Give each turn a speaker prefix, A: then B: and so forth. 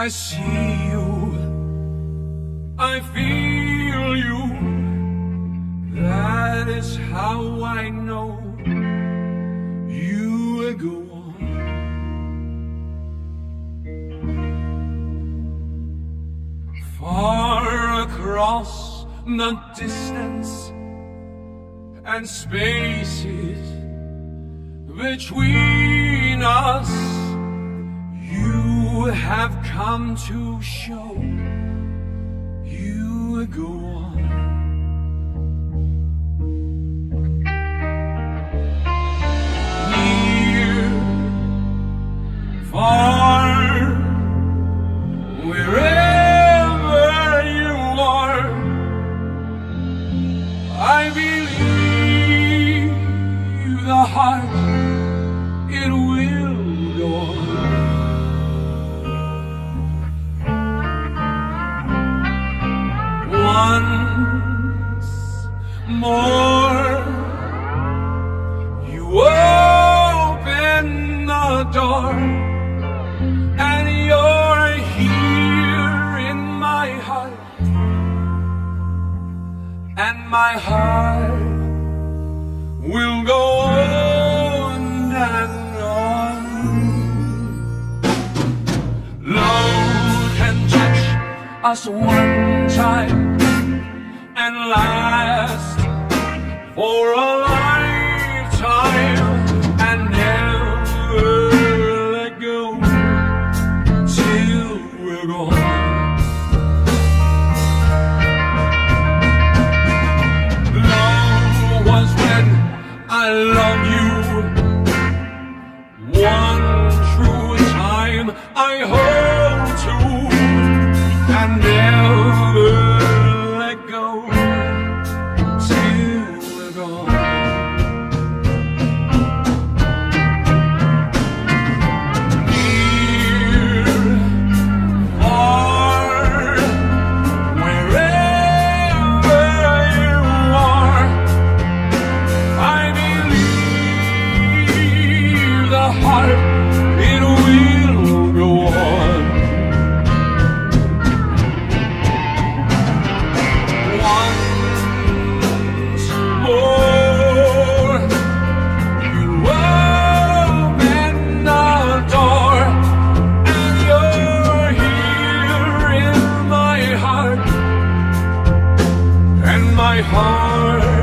A: I see you, I feel you. That is how I know you will go on. Far across the distance and spaces between us, you have come to show you will go on. Near, far, wherever you are, I believe the heart, it will go on. Once more, you open the door, and you're here in my heart, and my heart will go on and on. Love can touch us one time and last for a lifetime and never let go till we're gone. Love was when I loved you one true time. I hold to and never let go till we're gone. Near, far, wherever you are, I believe the heart, it will go on. Once more, you open the door, and you're here in my heart, and my heart